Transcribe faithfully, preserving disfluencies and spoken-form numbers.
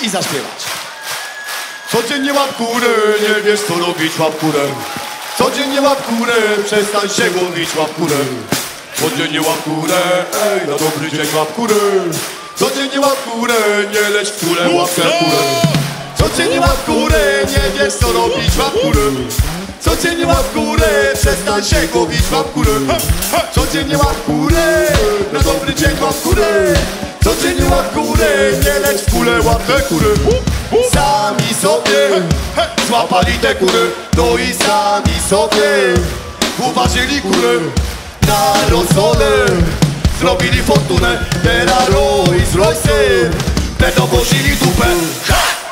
i zaśpiewać. Codziennie łap górę, nie wiesz co robić, łap górę. Codziennie łap górę, przestań się gonić, łap górę. Codziennie łap górę, ej, na dobry dzień łap górę. Codziennie łap górę, nie leć w kulę, łap tę górę. Codziennie łap górę, nie wiesz co robić, łap górę. Codziennie łap górę, przestań się głowić, łap górę. Codziennie łap górę, na dobry dzień łap górę. Codziennie łap górę, nie leć w kulę, łap tę górę. Sami sobie złapali te kury, no i sami sobie uważyli kurę. Na rozsole zrobili fortunę, teraz Rolls Royce będą wozili dupę. Ha!